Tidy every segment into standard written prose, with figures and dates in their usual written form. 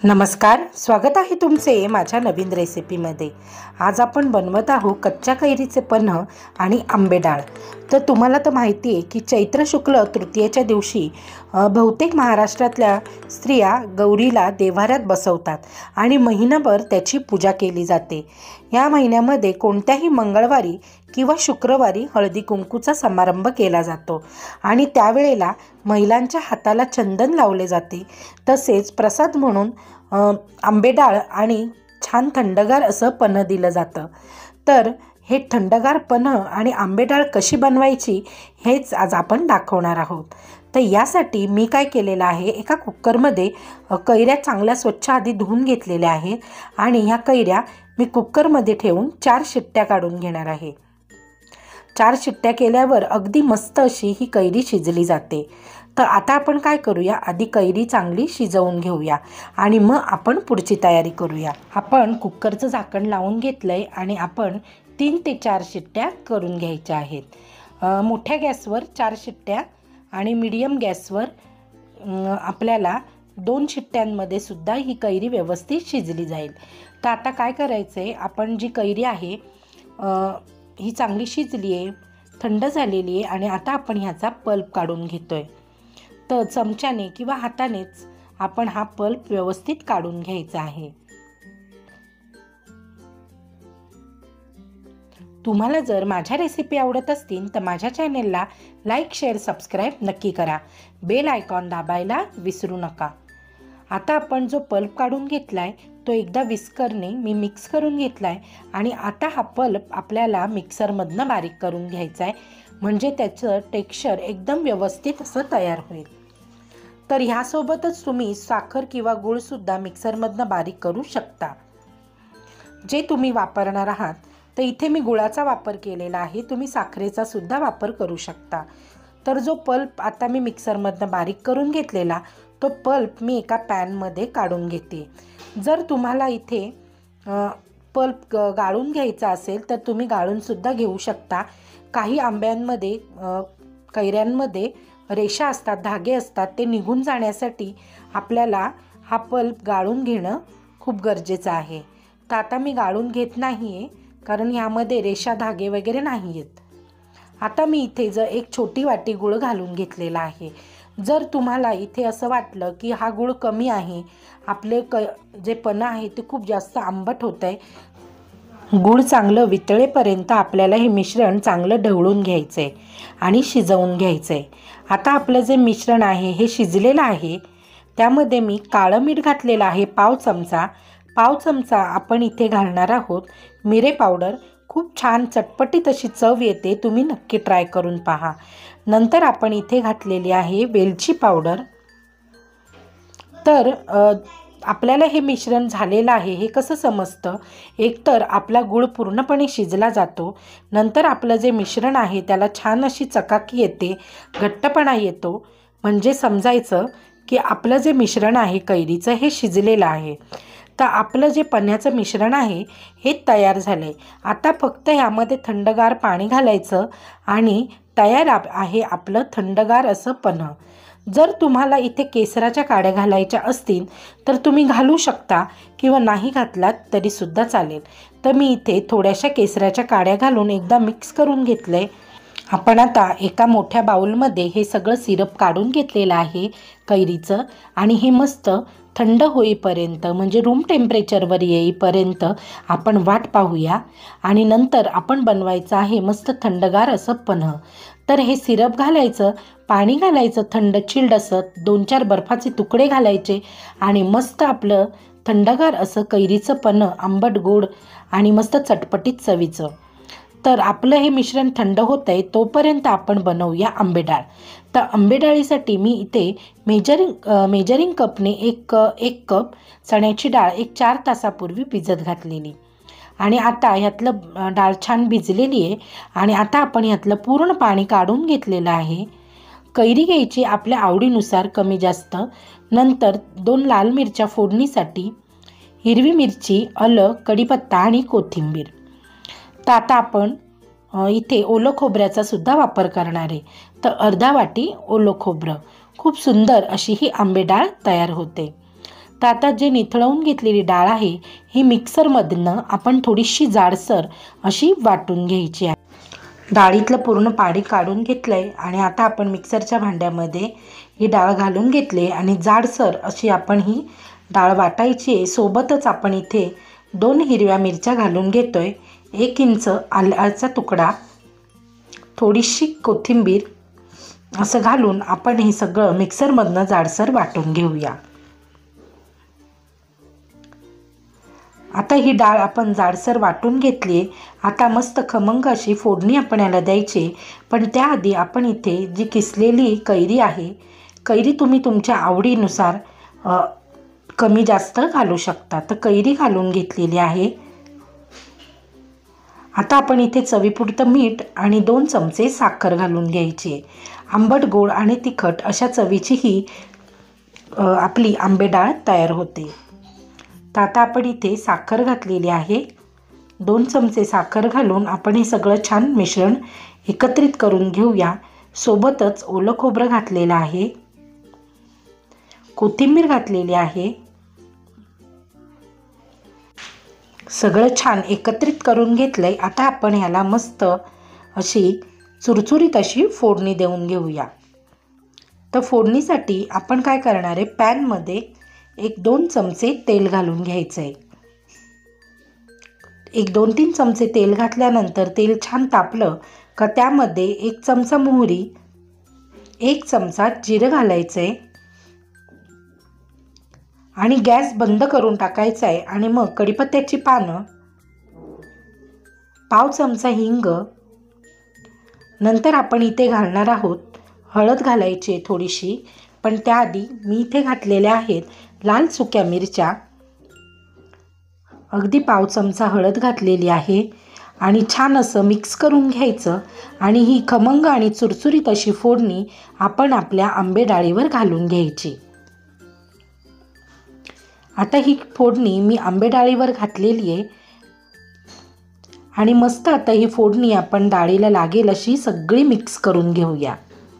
नमस्कार, स्वागत आहे तुमचे माझ्या नवीन रेसिपीमध्ये। आज आपण बनवत आहोत कच्च्या कैरीचे पन्ह आणि आंबे डाळ। तर तुम्हाला तर माहिती आहे की चैत्र शुक्ल तृतीयेच्या दिवशी बहुतेक महाराष्ट्रातल्या स्त्रिया गौरीला देव्हाऱ्यात बसवतात आणि महिनाभर त्याची पूजा केली जाते। या महिन्यामध्ये कोणत्याही मंगळवारी किंवा शुक्रवारी हळदी कुंकूचा समारंभ केला जातो आणि त्यावेळेला महिलांच्या हाताला चंदन लावले जाते। तसेच प्रसाद म्हणून आंबे डाळ आणि छान थंडगार असं पन्ह दिलं जातं। तर हे थंडगार पन्ह आणि आंबे डाळ कशी बनवायची हेच आज आपण दाखवणार आहोत। तर यासाठी मी काय केलेलं आहे, एका कुकरमध्ये कैऱ्या चांगल्या स्वच्छ आधी धुवून घेतलेल्या आहेत आणि ह्या कैऱ्या मी कुकरमध्ये ठेवून 4 शिट्ट्या काढून घेणार आहे। 4 शिट्ट्या केल्यावर अगदी मस्त अशी ही कैरी शिजली जाते। तर आता आपण काय करूया, आधी कैरी चांगली शिजवून घेऊया आणि मग आपण पुढची तयारी करूया। आपण कुकरचं झाकण लावून घेतलंय आणि आपण 3 ते 4 शिट्ट्या करून घ्यायच्या आहेत। मोठ्या गॅसवर 4 शिट्ट्या आणि मीडियम गॅसवर आपल्याला 2 शिट्ट्यांमध्ये सुद्धा ही कैरी व्यवस्थित शिजली जाईल। तर आता काय करायचंय, आपण जी कैरी आहे ही चांगली शिजली आहे, थंड झालेली आहे आणि आता आपण ह्याचा पल्प काढून घेतोय। तर चमच्याने किंवा हातानेच आपण हा पल्प व्यवस्थित काढून घ्यायचा आहे। तुम्हाला जर माझ्या रेसिपी आवडत असतील तर माझ्या चॅनेलला लाईक, शेअर, सबस्क्राईब नक्की करा। बेल आयकॉन दाबायला विसरू नका। आता आपण जो पल्प काढून घेतलाय तो एकदा विस्करने मी मिक्स करून घेतलाय आणि आता हा पल्प आपल्याला मिक्सरमधनं बारीक करून घ्यायचा आहे, म्हणजे त्याचं टेक्स्चर एकदम व्यवस्थित असं तयार होईल। तर ह्यासोबतच तुम्ही साखर किंवा गूळ सुद्धा मिक्सरमधनं बारीक करू शकता, जे तुम्ही वापरणार आहात। तर इथे मी गुळाचा वापर केलेला आहे, तुम्ही साखरेचा सुद्धा वापर करू शकता। तर जो पल्प आता मी मिक्सरमधनं बारीक करून घेतलेला तो पल्प मी एका पॅनमध्ये काढून घेते। जर तुम्हाला इथे पल्प गाळून घ्यायचा असेल तर तुम्ही गाळून सुद्धा घेऊ शकता। काही आंब्यांमध्ये कैऱ्यांमध्ये रेषा असतात, धागे असतात, ते निघून जाण्यासाठी आपल्याला हा पल्प गाळून घेणं खूप गरजेचं आहे। तर आता मी गाळून घेत नाही आहे, कारण ह्यामध्ये रेषा धागे वगैरे नाही आहेत। आता मी इथे एक छोटी वाटी गूळ घालून घेतलेला आहे। जर तुम्हाला इथे असं वाटलं की हा गूळ कमी आहे, आपले जे पन्ह आहे ते खूप जास्त आंबट होत आहे, गूळ चांगलं वितळेपर्यंत आपल्याला हे मिश्रण चांगलं ढवळून घ्यायचं आहे आणि शिजवून घ्यायचं आहे। आता आपलं जे मिश्रण आहे हे शिजलेलं आहे, त्यामध्ये मी काळं मीठ घातलेलं आहे पाव चमचा आपण इथे घालणार आहोत मिरे पावडर। खूप छान चटपटीत अशी चव येते, तुम्ही नक्की ट्राय करून पहा। नंतर आपण इथे घातलेली आहे वेलची पावडर। तर आपल्याला हे मिश्रण झालेलं आहे हे कसं समजतं, एकतर आपला गूळ पूर्णपणे शिजला जातो, नंतर आपलं जे मिश्रण आहे त्याला छान अशी चकाकी येते, घट्टपणा येतो, म्हणजे समजायचं की आपलं जे मिश्रण आहे कैरीचं हे शिजलेलं आहे। तर आपलं जे पन्ह्याचं मिश्रण आहे हे तयार झाले। आता फक्त ह्यामध्ये थंडगार पाणी घालायचं आणि तयार आहे आपलं थंडगार असं पन्ह। जर तुम्हाला इथे केसराच्या काड्या घालायच्या असतील तर तुम्ही घालू शकता किंवा नाही घातलात तरी सुद्धा चालेल। तर मी इथे थोड्याशा केसराच्या काड्या घालून एकदा मिक्स करून घेतलंय। आपण आता एका मोठ्या बाउलमध्ये हे सगळं सिरप काढून घेतलेलं आहे कैरीचं आणि हे मस्त थंड होईपर्यंत, म्हणजे रूम टेम्परेचरवर येईपर्यंत आपण वाट पाहूया आणि नंतर आपण बनवायचं आहे मस्त थंडगार असं पन्ह। तर हे सिरप घालायचं, पाणी घालायचं थंड चिल्ड असं, 2-4 बर्फाचे तुकडे घालायचे आणि मस्त आपलं थंडगार असं कैरीचं पन्ह, आंबट गोड आणि मस्त चटपटीत चवीचं। तर आपलं हे मिश्रण थंड होत आहे तोपर्यंत आपण बनवूया आंबे डाळ। तर आंबे डाळीसाठी मी इथे मेजरिंग कपने एक कप चण्याची डाळ 4 तासापूर्वी भिजत घातलेली आणि आता ह्यातलं डाळ छान भिजलेली आहे आणि आता आपण ह्यातलं पूर्ण पाणी काढून घेतलेलं आहे। कैरी घ्यायची आपल्या आवडीनुसार कमी जास्त। नंतर 2 लाल मिरच्या फोडणीसाठी, हिरवी मिरची, आलं, कढीपत्ता आणि कोथिंबीर। तर आता आपण इथे ओलं खोबऱ्याचा सुद्धा वापर करणार आहे। तर अर्धा वाटी ओलं खोबरं, खूप सुंदर अशी ही आंबे डाळ तयार होते। तर आता जे निथळवून घेतलेली डाळ आहे ही मिक्सरमधनं आपण थोडीशी जाडसर अशी वाटून घ्यायची आहे। डाळीतलं पूर्ण पाणी काढून घेतलं आहे आणि आता आपण मिक्सरच्या भांड्यामध्ये ही डाळ घालून घेतली आणि जाडसर अशी आपण ही डाळ वाटायची आहे। सोबतच आपण इथे 2 हिरव्या मिरच्या घालून घेतो आहे, 1 इंच आल्याचा तुकडा, थोडीशी कोथिंबीर असं घालून आपण हे सगळं मिक्सरमधनं जाडसर वाटून घेऊया। आता ही डाळ आपण जाडसर वाटून घेतली आहे। आता मस्त खमंग अशी फोडणी आपण याला द्यायची, पण त्याआधी आपण इथे जी किसलेली कैरी आहे, कैरी तुम्ही तुमच्या आवडीनुसार कमी जास्त घालू शकता, तर कैरी घालून घेतलेली आहे। आता आपण इथे चवीपुरतं मीठ आणि 2 चमचे साखर घालून घ्यायची। आंबट गोड आणि तिखट अशा चवीची ही आपली आंबे डाळ तयार होते। तर आता आपण इथे साखर घातलेली आहे, 2 चमचे साखर घालून आपण हे सगळं छान मिश्रण एकत्रित करून घेऊया। सोबतच ओलं खोबरं घातलेलं आहे, कोथिंबीर घातलेली आहे, सगळं छान एकत्रित करून घेतलंय। आता आपण ह्याला मस्त अशी चुरचुरीत अशी फोडणी देऊन घेऊया। तर फोडणीसाठी आपण काय करणार आहे, पॅनमध्ये 1-2 चमचे तेल घालून घ्यायचं आहे। 1-2-3 चमचे तेल घातल्यानंतर तेल छान तापलं का त्यामध्ये 1 चमचा मोहरी, 1 चमचा जिरं घालायचं आहे आणि गॅस बंद करून टाकायचा आहे आणि मग कढीपत्त्याची पानं, पाव चमचा हिंग, नंतर आपण इथे घालणार आहोत हळद घालायची आहे थोडीशी, पण त्याआधी मी इथे घातलेल्या आहेत लाल सुक्या मिरच्या, अगदी पाव चमचा हळद घातलेली आहे आणि छान असं मिक्स करून घ्यायचं आणि ही खमंग आणि चुरचुरीत अशी फोडणी आपण आपल्या आंबे डाळीवर घालून घ्यायची। आता ही फोडणी मी आंबे डाळीवर घातलेली आहे आणि मस्त आता ही फोडणी आपण डाळीला लागेल अशी सगळी मिक्स करून घेऊया।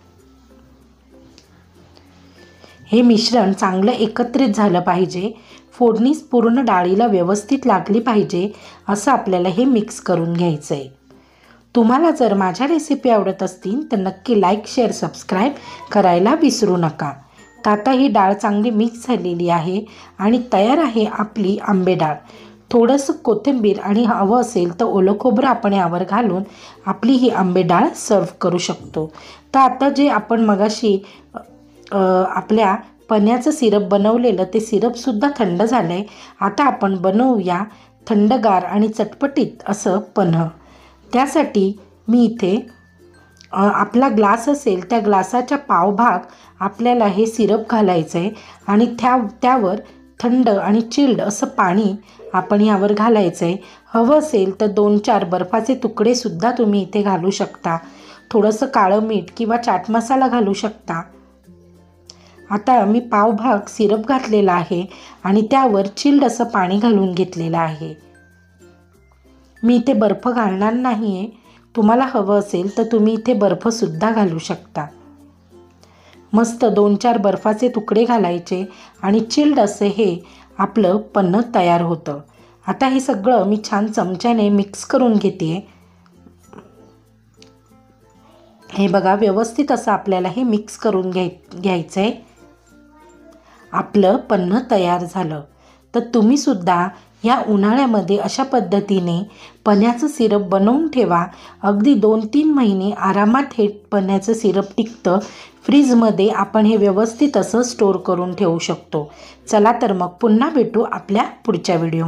हे मिश्रण चांगलं एकत्रित झालं पाहिजे, फोडणी पूर्ण डाळीला व्यवस्थित लागली पाहिजे असं आपल्याला हे मिक्स करून घ्यायचं आहे। तुम्हाला जर माझ्या रेसिपी आवडत असतील तर नक्की लाईक, शेअर, सबस्क्राईब करायला विसरू नका। तर आता ही डाळ चांगली मिक्स झालेली आहे आणि तयार आहे आपली आंबे डाळ। थोडंसं कोथिंबीर आणि हवं असेल तर ओलं खोबरं आपण यावर घालून आपली ही आंबे डाळ सर्व करू शकतो। तर आता जे आपण मगाशी आपल्या पन्ह्याचं सिरप बनवलेलं ते सिरपसुद्धा थंड झालं आहे। आता आपण बनवूया थंडगार आणि चटपटीत असं पन्हं। त्यासाठी मी इथे आपला ग्लास असेल त्या ग्लासाच्या पावभाग आपल्याला हे सिरप घालायचं आहे आणि त्यावर थंड आणि चिल्ड असं पाणी आपण यावर घालायचं आहे। हवं असेल तर 2-4 बर्फाचे तुकडेसुद्धा तुम्ही इथे घालू शकता, थोडंसं काळं मीठ किंवा चाट मसाला घालू शकता। आता मी पावभाग सिरप घातलेला आहे आणि त्यावर चिल्ड असं पाणी घालून घेतलेलं आहे। मी इथे बर्फ घालणार नाही आहे, तुम्हाला हवं असेल तर तुम्ही इथे बर्फसुद्धा घालू शकता। मस्त 2-4 बर्फाचे तुकडे घालायचे आणि चिल्ड असे हे आपलं पन्हं तयार होतं। आता हे सगळं मी छान चमच्याने मिक्स करून घेते। हे बघा, व्यवस्थित असं आपल्याला हे मिक्स करून घ्यायचं आहे। आपलं पन्हं तयार झालं। तर तुम्हीसुद्धा या उन्हाळ्यामध्ये अशा पद्धतीने पन्ह्याचं सिरप बनवून ठेवा, अगदी 2-3 महिने आरामात हे पन्ह्याचं सिरप टिकतं। फ्रीजमध्ये आपण हे व्यवस्थित असं स्टोअर करून ठेवू शकतो। चला तर मग पुन्हा भेटू आपल्या पुढच्या व्हिडिओ।